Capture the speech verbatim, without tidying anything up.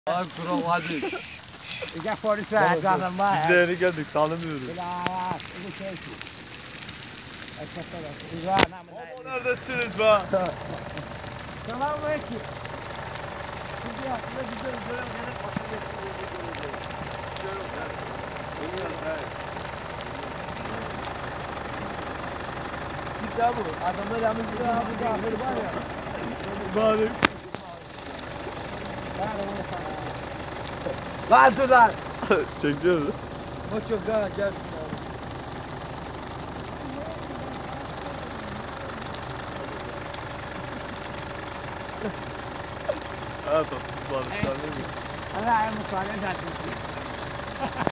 Abi kuramadık. İşte polis var, canım var. Biz de yeni geldik, tanımıyoruz. Bilal, ini şey ki. Açıklar, Baba neredesiniz be? Selamünaleyküm. Şimdi aslında güzel güzel gelip başa Sita bu. Adamlar yalnız bir daha bu dahil var ya. Bari. Lan dur lan. Çekiyoruz. O çok daha gel. Ha tamam. Bari. Allah'a emanet olun.